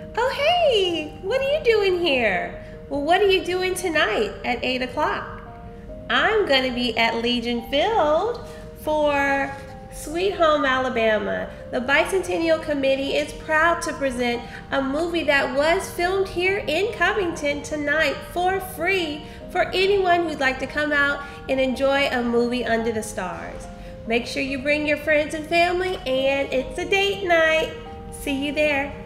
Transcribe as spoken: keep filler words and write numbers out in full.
Oh, hey, what are you doing here? Well, what are you doing tonight at eight o'clock? I'm going to be at Legion Field for Sweet Home Alabama. The Bicentennial Committee is proud to present a movie that was filmed here in Covington tonight for free for anyone who'd like to come out and enjoy a movie under the stars. Make sure you bring your friends and family, and it's a date night. See you there.